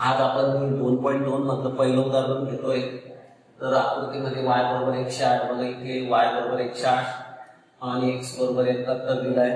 आज आपण 2.2 मधलं पहिलं उदाहरण घेतोय। तर आकृतीमध्ये y बरोबर 108 बघा, इथे y बरोबर 108 आणि x बरोबर 71 दिलाय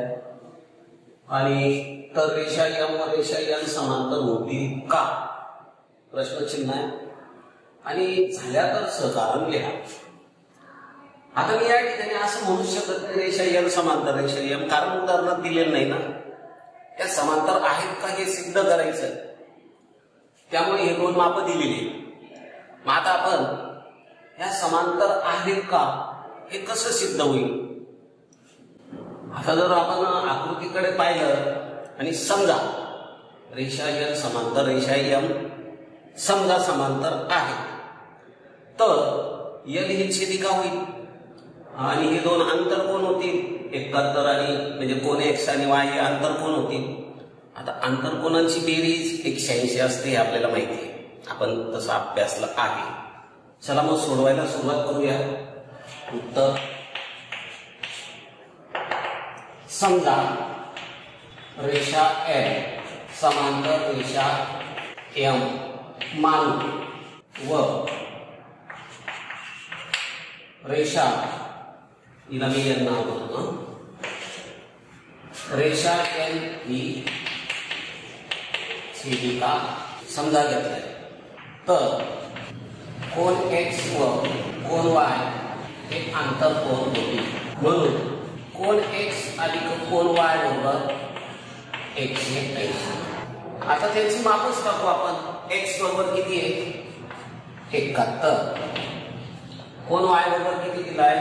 आणि तर रेषा m व रेषा n समांतर होतील का, प्रश्नचिन्ह आहे आणि झाल्या तर सहकारण लिहा। आता मी या ठिकाणी असं म्हणू शकत नाही रेषा n समांतर रेषा m, कारण उदाहरणात दिलेलं नाही ना, त्या समांतर आहेत का हे सिद्ध करायचं, त्यामुळे हे दोन माप दिलेली। मग आता आपण ह्या समांतर आहेत का हे कसं सिद्ध होईल। आता जर आपण आकृतीकडे पाहिलं आणि समजा रेषा n समांतर रेषा m समजा समांतर आहे, तर l ही छेदिका होईल आणि हे दोन अंतरकोन होतील 71 आणि म्हणजे कोन x आणि y हे अंतरकोन होतील। आता अंतरकोनांची बेरीज 180 असते हे आपल्याला माहिती आहे, आपण तसं अभ्यासलं आहे। चला मग सोडवायला सुरुवात करूया। उत्तर समजा रेषा l समांतर रेषा m मानू व रेषा हिला मी n नाव देतो, रेषा n ही छेदिका समजा घेतलाय, तर कोन x व कोन y हे आंतरकोन होतील, म्हणून कोन x अधिक कोन y बरोबर 180। आता त्याची मापच टाकू आपण। x बरोबर किती आहे 71, कोन y बरोबर किती दिलाय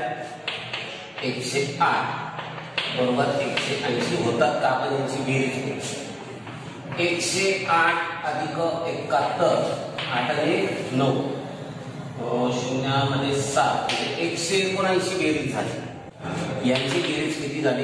108 बरोबर 180 होतात का, आपण यांची बेरीज करू। 108 अधिक 71 8 आणि 9 शून्यामध्ये 7 179 बेरीज झाली। यांची बेरीज किती झाली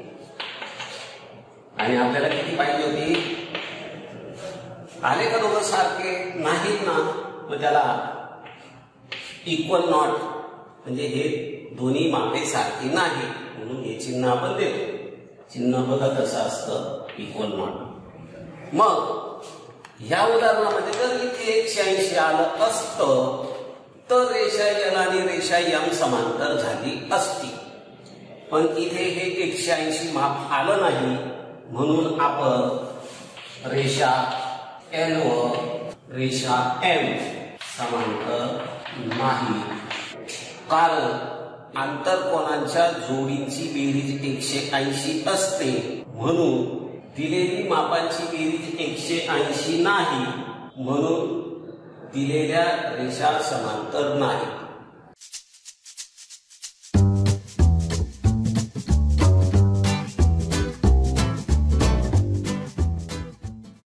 आणि आपल्याला किती पाहिजे होती, आले का दोघं सारखे नाहीत ना, मग त्याला इक्वल नॉट म्हणजे हे दोन्ही मापे सारखी नाही म्हणून हे चिन्ह आपण देतो। चिन्ह बघा कसं असतं, इक्वल नॉट। मग ह्या उदाहरणामध्ये जर इथे 180 आलं असतं तर रेषा l आणि रेषा m समांतर झाली असती, पण इथे हे 180 माप आलं नाही म्हणून आपण रेषा l व रेषा m समांतर नाही, कारण आंतरकोनांच्या जोडींची बेरीज 180 असते, म्हणून दिलेली मापांची बेरीज 180 नाही, म्हणून दिलेल्या रेषा समांतर नाही।